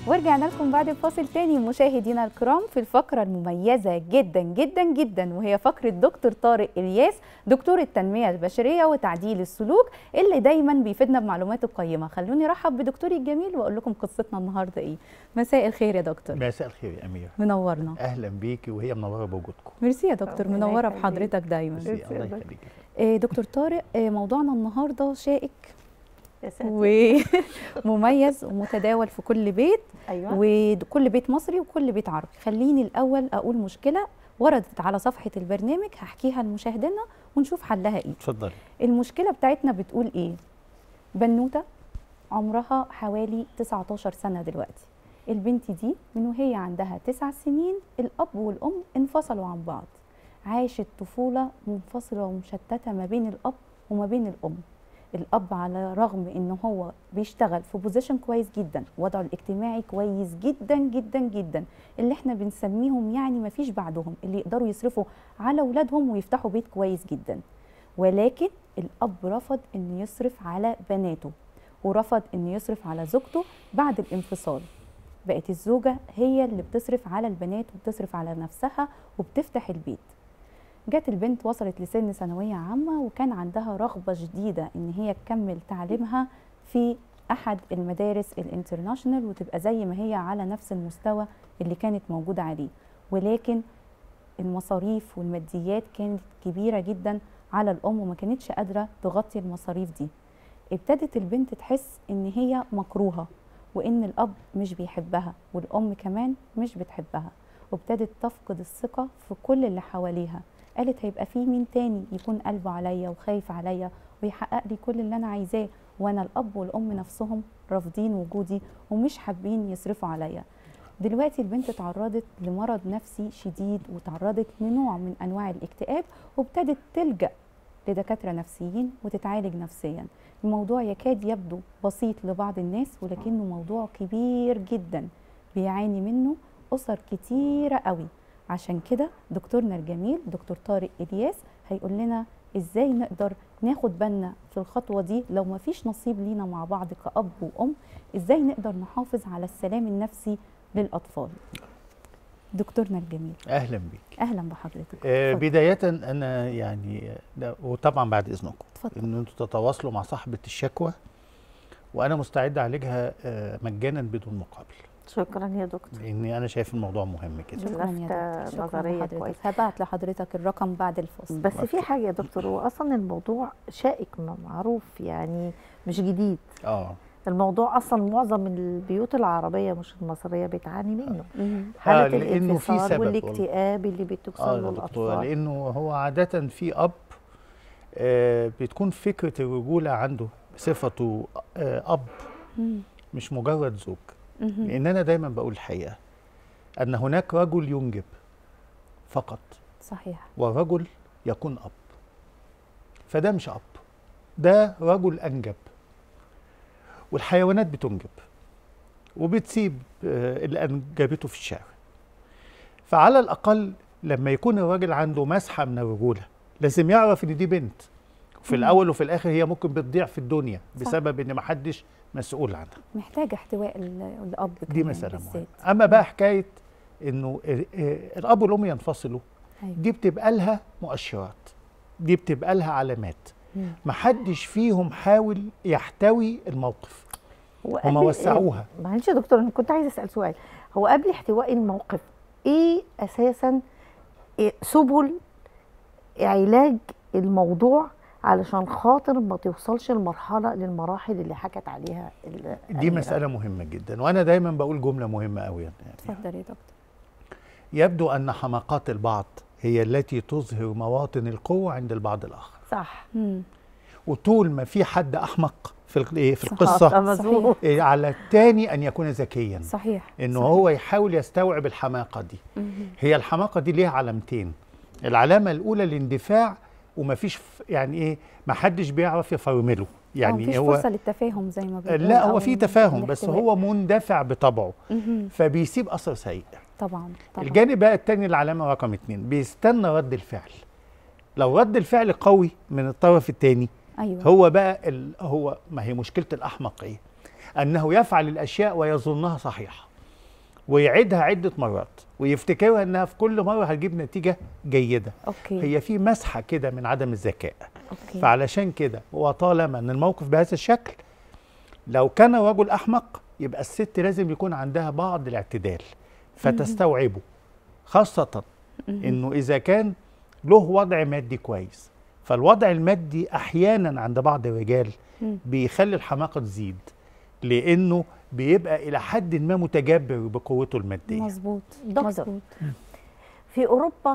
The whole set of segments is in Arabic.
ورجعنا لكم بعد الفاصل تاني مشاهدينا الكرام في الفقرة المميزة جدا جدا جدا، وهي فقرة دكتور طارق إلياس، دكتور التنمية البشرية وتعديل السلوك، اللي دايما بيفيدنا بمعلومات قيمة. خلوني ارحب بدكتوري الجميل واقول لكم قصتنا النهارده ايه. مساء الخير يا دكتور. مساء الخير يا أمير. منورنا. اهلا بيكي، وهي منوره بوجودكم. ميرسي يا دكتور، منوره بحضرتك دايما. ميرسي، الله يخليك. دكتور طارق، موضوعنا النهارده شائك ومميز ومتداول في كل بيت. أيوة. وكل بيت مصري وكل بيت عربي. خليني الأول أقول مشكلة وردت على صفحة البرنامج، هحكيها لمشاهدينا ونشوف حلها إيه. اتفضلي. المشكلة بتاعتنا بتقول إيه؟ بنوتة عمرها حوالي 19 سنة دلوقتي. البنت دي من وهي عندها 9 سنين الأب والأم انفصلوا عن بعض. عاشت طفولة منفصلة ومشتتة ما بين الأب وما بين الأم. الأب على رغم إنه هو بيشتغل في بوزيشن كويس جدا، وضعه الاجتماعي كويس جدا جدا جدا، اللي احنا بنسميهم يعني ما فيش بعدهم، اللي يقدروا يصرفوا على أولادهم ويفتحوا بيت كويس جدا، ولكن الأب رفض إنه يصرف على بناته ورفض إنه يصرف على زوجته بعد الانفصال. بقت الزوجة هي اللي بتصرف على البنات وبتصرف على نفسها وبتفتح البيت. جت البنت وصلت لسن ثانوية عامة وكان عندها رغبة شديدة إن هي تكمل تعليمها في أحد المدارس الانترناشنال وتبقى زي ما هي على نفس المستوى اللي كانت موجودة عليه، ولكن المصاريف والماديات كانت كبيرة جدا على الأم وما كانتش قادرة تغطي المصاريف دي. ابتدت البنت تحس إن هي مكروهة وإن الأب مش بيحبها والأم كمان مش بتحبها، وابتدت تفقد الثقة في كل اللي حواليها. قالت هيبقى في مين تاني يكون قلبه عليا وخايف عليا ويحقق لي كل اللي انا عايزاه، وانا الاب والام نفسهم رافضين وجودي ومش حابين يصرفوا عليا. دلوقتي البنت اتعرضت لمرض نفسي شديد وتعرضت لنوع من انواع الاكتئاب، وابتدت تلجأ لدكاترة نفسيين وتتعالج نفسيا. الموضوع يكاد يبدو بسيط لبعض الناس، ولكنه موضوع كبير جدا بيعاني منه أسر كتيرة قوي. عشان كده دكتورنا الجميل دكتور طارق إلياس هيقول لنا ازاي نقدر ناخد بالنا في الخطوة دي لو ما فيش نصيب لينا مع بعض كأب وأم، ازاي نقدر نحافظ على السلام النفسي للأطفال. دكتورنا الجميل. اهلا بيك. اهلا بحضرتك. بداية انا يعني وطبعا بعد اذنكم اتفضل. ان انتم تتواصلوا مع صاحبة الشكوى، وانا مستعد اعالجها مجانا بدون مقابل. شكرا يا دكتور، لاني انا شايف الموضوع مهم كده. شكرا يا دكتور. نظريه كويسه. هبعت لحضرتك الرقم بعد الفاصل. بس في حاجه يا دكتور، هو اصلا الموضوع شائك معروف يعني مش جديد. الموضوع اصلا معظم البيوت العربيه مش المصريه بتعاني منه. حاله الانفصال والاكتئاب اللي بتوصل له الاطفال، لانه هو عاده في اب بتكون فكره الرجوله عنده صفته اب مش مجرد زوج. لأن أنا دايما بقول الحقيقة أن هناك رجل ينجب فقط. صحيح. والرجل يكون أب، فده مش أب، ده رجل أنجب. والحيوانات بتنجب وبتسيب اللي أنجبته في الشارع. فعلى الأقل لما يكون الراجل عنده مسحة من الرجولة لازم يعرف إن دي بنت، وفي الأول وفي الآخر هي ممكن بتضيع في الدنيا بسبب إن محدش مسؤول عنها. محتاجه احتواء الاب دي مساله مهمه. اما بقى حكايه انه الاب والام ينفصلوا، دي بتبقى لها مؤشرات، دي بتبقى لها علامات. محدش فيهم حاول يحتوي الموقف، هما وسعوها. معلش يا دكتور، انا كنت عايزه اسال سؤال. هو قبل احتواء الموقف ايه اساسا سبل علاج الموضوع علشان خاطر ما توصلش للمراحل اللي حكت عليها دي مسألة مهمة جدا، وأنا دايما بقول جملة مهمة قوي يعني. اتفضل يا دكتور. يبدو أن حماقات البعض هي التي تظهر مواطن القوة عند البعض الآخر. صح. وطول ما في حد أحمق في القصة على الثاني أن يكون ذكيا. صحيح. إنه هو يحاول يستوعب الحماقة دي. هي الحماقة دي ليها علامتين. العلامة الأولى الاندفاع، ومفيش يعني ايه، ما حدش بيعرف يفرمله، يعني مفيش فرصه للتفاهم زي ما بيقولوا. لا، هو في تفاهم بس هو مندفع بطبعه فبيسيب اثر سيء. طبعا. الجانب بقى الثاني، العلامه رقم 2، بيستنى رد الفعل. لو رد الفعل قوي من الطرف الثاني، هو بقى هو ما هي مشكله الاحمق ايه؟ انه يفعل الاشياء ويظنها صحيحه. ويعيدها عده مرات ويفتكرها انها في كل مره هتجيب نتيجه جيده. اوكي. هي في مسحه كده من عدم الذكاء. اوكي. فعلشان كده وطالما ان الموقف بهذا الشكل، لو كان رجل احمق يبقى الست لازم يكون عندها بعض الاعتدال فتستوعبه، خاصه انه اذا كان له وضع مادي كويس. فالوضع المادي احيانا عند بعض الرجال بيخلي الحماقه تزيد، لانه بيبقى الى حد ما متجبر بقوته الماديه. مظبوط. دكتور، في اوروبا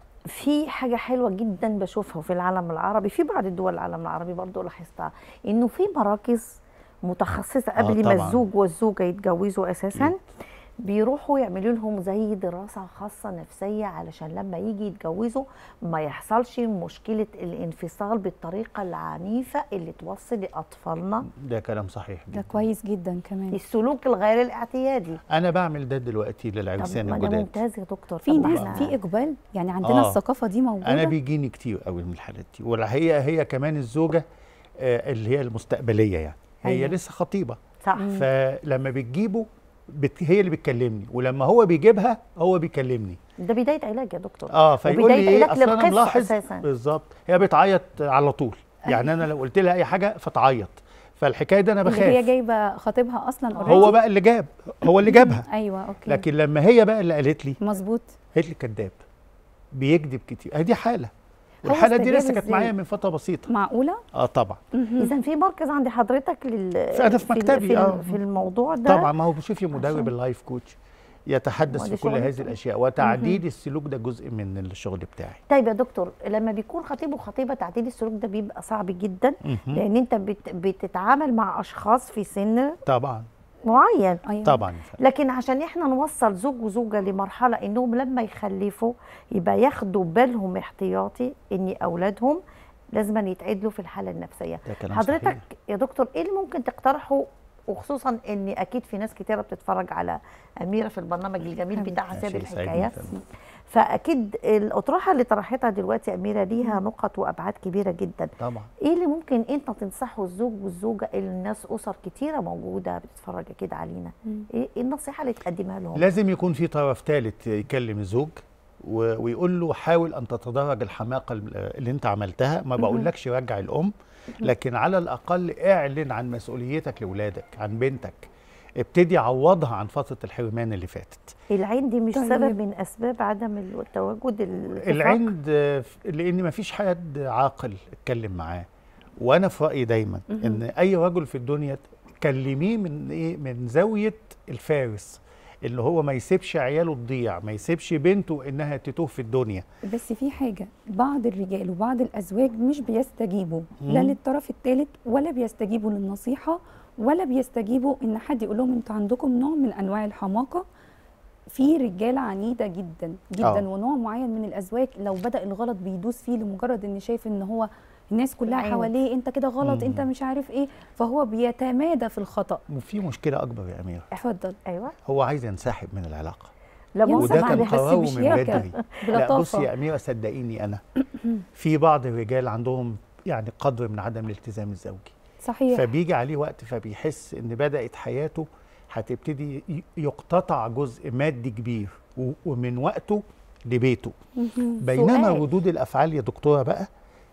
في حاجه حلوه جدا بشوفها في العالم العربي، في بعض الدول العالم العربي برضو لاحظتها، انه في مراكز متخصصه قبل ما الزوج والزوجه يتجوزوا اساسا، بيروحوا يعملوا لهم زي دراسة خاصة نفسية علشان لما يجي يتجوزوا ما يحصلش مشكلة الانفصال بالطريقة العنيفة اللي توصل لأطفالنا. ده كلام صحيح جدا. ده كويس جدا كمان. السلوك الغير الاعتيادي. أنا بعمل ده دلوقتي للعرسان الجداد. ده ممتاز يا دكتور. في ناس في إقبال يعني عندنا الثقافة دي موجودة. أنا بيجيني كتير قوي من الحالات دي، والحقيقة هي كمان الزوجة اللي هي المستقبلية يعني هي لسه خطيبة. صح. فلما بتجيبه هي اللي بتكلمني، ولما هو بيجيبها هو بيكلمني. ده بداية علاج يا دكتور. فيقول لي ايه، اصل انا ملاحظ اساسا بالظبط هي بتعيط على طول. يعني انا لو قلت لها اي حاجه فتعيط، فالحكايه دي انا بخاف. هي جايبه خطيبها اصلا هو بقى اللي جاب، هو اللي جابها. ايوه اوكي. لكن لما هي بقى اللي قالت لي مظبوط، قالت لي كذاب بيكذب كتير. دي حاله، والحاله دي لسه كانت معايا من فتره بسيطه. معقوله؟ طبعا. اذا في مركز عند حضرتك انا في مكتبي في الموضوع ده طبعا. ما هو شوفي مدرب اللايف كوتش يتحدث في كل هذه الاشياء، وتعديل السلوك ده جزء من الشغل بتاعي. طيب يا دكتور، لما بيكون خطيب وخطيبه تعديل السلوك ده بيبقى صعب جدا، لان انت بتتعامل مع اشخاص في سن طبعا معين. طبعا. لكن عشان احنا نوصل زوج وزوجه لمرحله انهم لما يخلفوا يبقى ياخدوا بالهم احتياطي ان اولادهم لازم يتعدلوا في الحاله النفسيه. حضرتك صحيح يا دكتور ايه اللي ممكن تقترحه، وخصوصا ان اكيد في ناس كتيره بتتفرج على اميره في البرنامج الجميل بتاعها سيد الحكايه، فاكيد الاطروحه اللي طرحتها دلوقتي اميره ليها نقط وابعاد كبيره جدا. طبعا. ايه اللي ممكن انت تنصحه الزوج والزوجه اللي الناس اسر كتيره موجوده بتتفرج اكيد علينا، ايه النصيحه اللي تقدمها لهم؟ لازم يكون في طرف ثالث يكلم الزوج ويقول له حاول ان تتدرج الحماقه اللي انت عملتها. ما بقولكش رجع الام، لكن على الاقل اعلن عن مسؤوليتك لاولادك، عن بنتك، ابتدي عوضها عن فتره الحرمان اللي فاتت. العند دي مش سبب من اسباب عدم التواجد العند، لان ما فيش حد عاقل اتكلم معاه. وانا في رايي دايما ان اي رجل في الدنيا كلميه من ايه، من زاويه الفارس، اللي هو ما يسيبش عياله تضيع، ما يسيبش بنته انها تتوه في الدنيا. بس في حاجه، بعض الرجال وبعض الازواج مش بيستجيبوا لا للطرف الثالث، ولا بيستجيبوا للنصيحه، ولا بيستجيبوا ان حد يقول لهم انتوا عندكم نوع من انواع الحماقه. في رجاله عنيده جدا جدا ونوع معين من الازواج لو بدا الغلط بيدوس فيه لمجرد ان شايف ان هو الناس كلها حواليه انت كده غلط، انت مش عارف ايه، فهو بيتمادى في الخطا. وفي مشكله اكبر يا اميره. اتفضل. ايوه. هو عايز ينسحب من العلاقه. وده كان قراره من بدري. لا بصي يا اميره صدقيني، انا في بعض الرجال عندهم يعني قدر من عدم الالتزام الزوجي. صحيح. فبيجي عليه وقت فبيحس ان بدات حياته هتبتدي يقتطع جزء مادي كبير ومن وقته لبيته. بينما ردود الافعال يا دكتوره بقى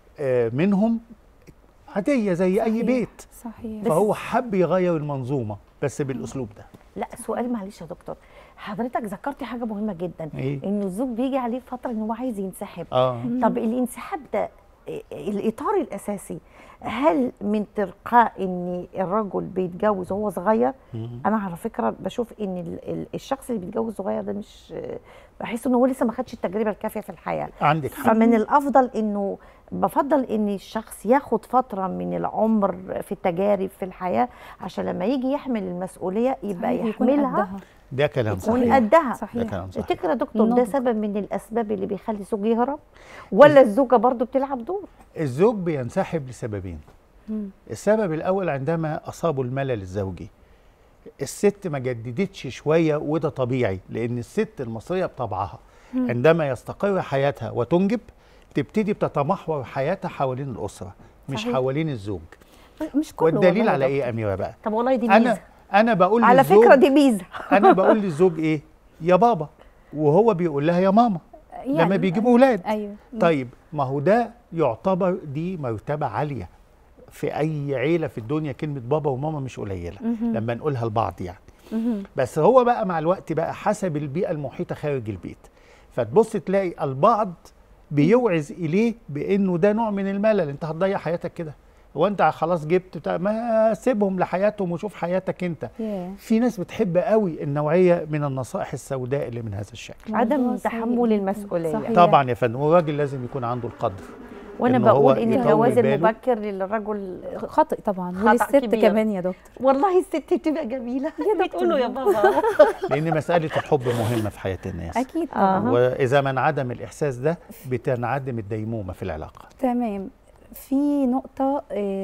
منهم عاديه زي صحيح. اي بيت. صحيح. فهو حب يغير المنظومه بس بالاسلوب ده. لا سؤال معلش يا دكتور، حضرتك ذكرتي حاجه مهمه جدا، إيه؟ انه الزوج بيجي عليه فتره ان هو عايز ينسحب. طب الانسحاب ده الاطار الاساسي هل من تلقاء ان الرجل بيتجوز وهو صغير؟ انا على فكره بشوف ان الشخص اللي بيتجوز صغير ده مش بحس انه هو لسه ما خدش التجربه الكافيه في الحياه. عندك حق. فمن الافضل انه بفضل ان الشخص ياخد فتره من العمر في التجارب في الحياه عشان لما يجي يحمل المسؤوليه يبقى يحملها. ده كلام صحيح. يكون قدها. صحيح. ده كلام صحيح. تفتكر يا دكتور ده سبب من الاسباب اللي بيخلي الزوج يهرب، ولا الزوجه برضو بتلعب دور؟ الزوج بينسحب لسببين. السبب الاول عندما اصابه الملل الزوجي. الست ما جددتش شويه، وده طبيعي لان الست المصريه بطبعها عندما يستقر حياتها وتنجب تبتدي بتتمحور حياتها حوالين الاسره مش صحيح. حوالين الزوج. مش كله. والدليل على ايه يا اميره بقى؟ طب والله دي ميزه. انا بقول على للزوج، فكره دي ميزه. انا بقول للزوج ايه؟ يا بابا، وهو بيقول لها يا ماما يعني لما بيجيبوا اولاد. ايوه. طيب ما هو ده يعتبر دي مرتبه عاليه في اي عيله في الدنيا، كلمه بابا وماما مش قليله لما نقولها لبعض يعني. بس هو بقى مع الوقت بقى حسب البيئه المحيطه خارج البيت، فتبص تلاقي البعض بيوعز اليه بانه ده نوع من الملل، انت هتضيع حياتك كده، هو انت خلاص جبت ما سيبهم لحياتهم وشوف حياتك انت. في ناس بتحب قوي النوعيه من النصائح السوداء اللي من هذا الشكل، عدم تحمل المسؤوليه. صحيح. طبعا يا فندم، والراجل لازم يكون عنده القدر. وانا بقول ان الجواز المبكر للرجل خطأ طبعا، وللست كمان يا دكتور. والله الست بتبقى جميله بتقول له يا بابا لان مساله الحب مهمه في حياه الناس اكيد. واذا ما انعدم الاحساس ده بتنعدم الديمومه في العلاقه. تمام. في نقطه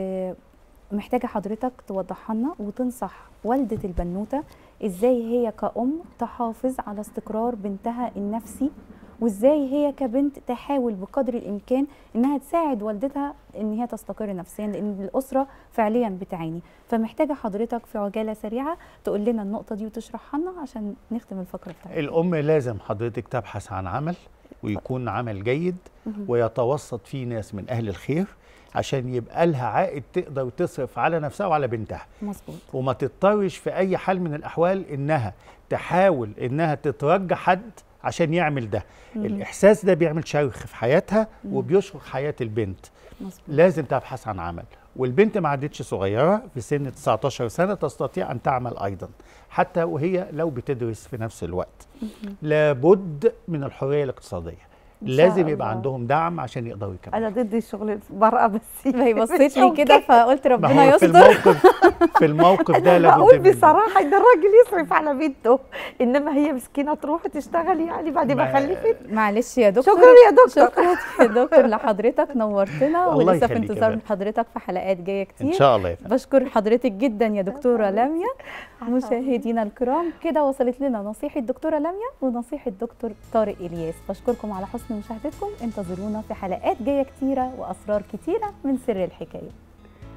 محتاجه حضرتك توضحها لنا وتنصح والده البنوته ازاي هي كأم تحافظ على استقرار بنتها النفسي، وازاي هي كبنت تحاول بقدر الامكان انها تساعد والدتها ان هي تستقر نفسيا، لان الاسره فعليا بتعاني. فمحتاجه حضرتك في عجاله سريعه تقول لنا النقطه دي وتشرحها لنا عشان نختم الفقره بتاعتنا. الام لازم حضرتك تبحث عن عمل، ويكون عمل جيد ويتوسط فيه ناس من اهل الخير، عشان يبقى لها عائد تقدر تصرف على نفسها وعلى بنتها. مظبوط. وما تضطرش في اي حال من الاحوال انها تحاول انها تترجى حد عشان يعمل ده. الإحساس ده بيعمل شرخ في حياتها وبيشرخ حياة البنت. مظبوط. لازم تبحث عن عمل، والبنت ما عادتش صغيرة، في سن 19 سنة تستطيع أن تعمل أيضا حتى وهي لو بتدرس في نفس الوقت. لابد من الحرية الاقتصادية، لازم يبقى عندهم دعم عشان يقدروا يكملوا. انا ضد الشغل المرأة، بس هي بصيت لي كده فقلت ربنا يستر. في الموقف ده لابد بقول بصراحة ان الراجل يصرف على بنته، انما هي مسكينة تروح تشتغل يعني بعد ما خلفت. معلش يا دكتور. شكرا يا دكتور. شكرا يا دكتور لحضرتك، نورتنا ولسه في انتظار حضرتك في حلقات جايه كتير ان شاء الله. بشكر حضرتك جدا يا دكتورة لميا. مشاهدينا الكرام، كده وصلت لنا نصيحة الدكتورة لميا ونصيحة الدكتور طارق إلياس. بشكركم على حسن مشاهدتكم، انتظرونا في حلقات جايه كتيره واسرار كتيره من سر الحكايه.